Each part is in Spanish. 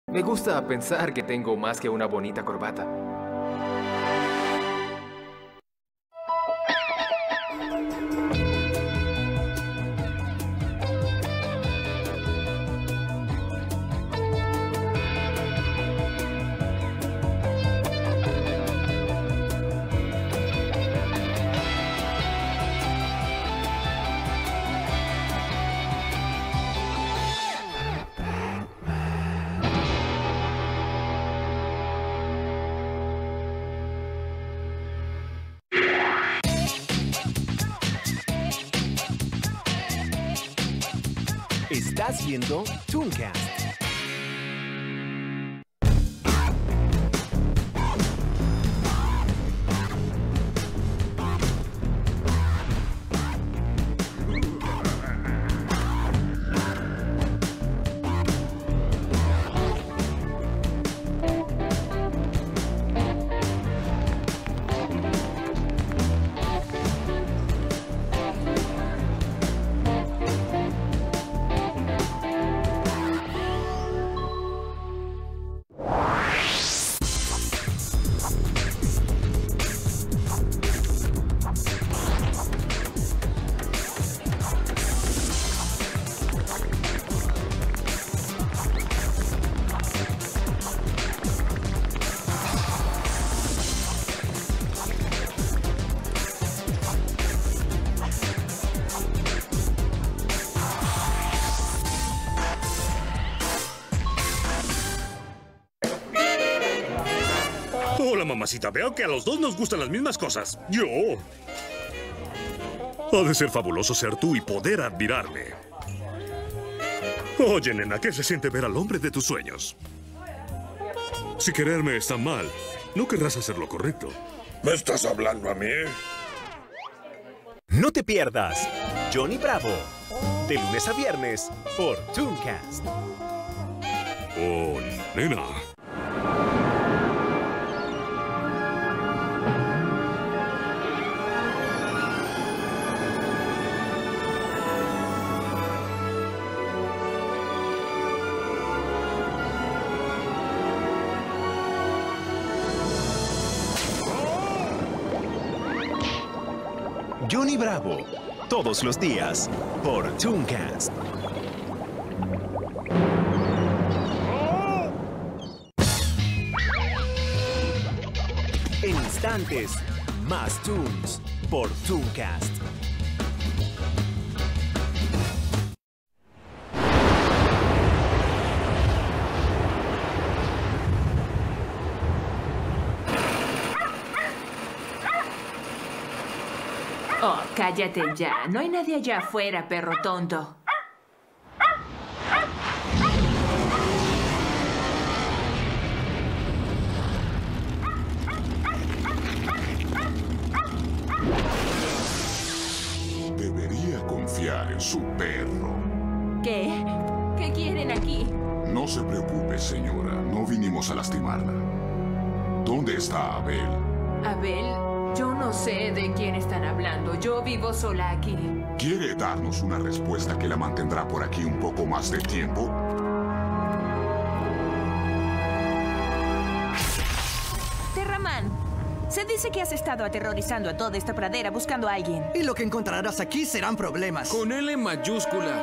Me gusta pensar que tengo más que una bonita corbata. Estás viendo Tooncast. Hola, mamacita. Veo que a los dos nos gustan las mismas cosas. ¡Yo! Ha de ser fabuloso ser tú y poder admirarme. Oye, nena, ¿qué se siente ver al hombre de tus sueños? Si quererme está mal, no querrás hacer lo correcto. ¿Me estás hablando a mí? No te pierdas Johnny Bravo, de lunes a viernes por Tooncast. Oh, nena. Johnny Bravo, todos los días por Tooncast. En instantes, más Toons por Tooncast. Oh, cállate ya. No hay nadie allá afuera, perro tonto. Debería confiar en su perro. ¿Qué? ¿Qué quieren aquí? No se preocupe, señora. No vinimos a lastimarla. ¿Dónde está Abel? Abel, yo no sé de quién están hablando. Yo vivo sola aquí. ¿Quiere darnos una respuesta que la mantendrá por aquí un poco más de tiempo? Terraman, se dice que has estado aterrorizando a toda esta pradera buscando a alguien. Y lo que encontrarás aquí serán problemas. Con L mayúscula.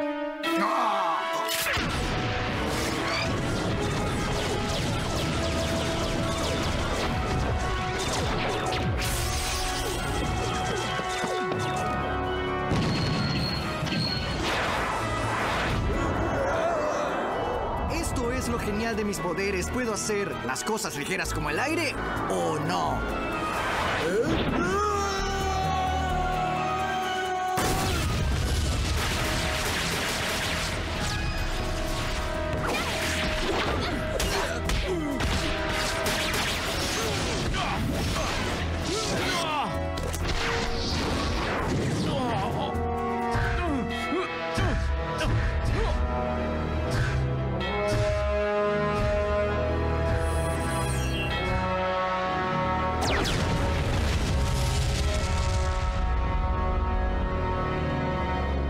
Esto es lo genial de mis poderes. Puedo hacer las cosas ligeras como el aire o no.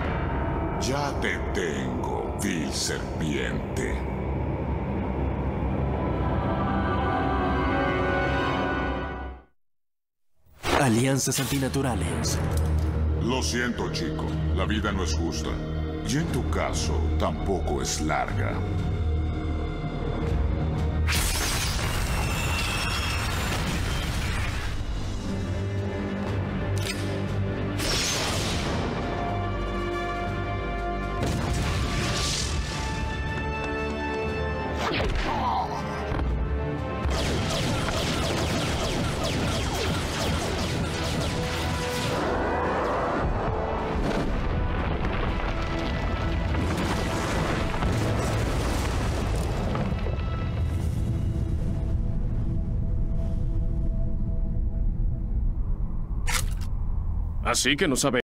Ya te tengo, vil serpiente. alianzas antinaturales. Lo siento, chico. La vida no es justa. Y en tu caso, tampoco es larga. Así que no sabe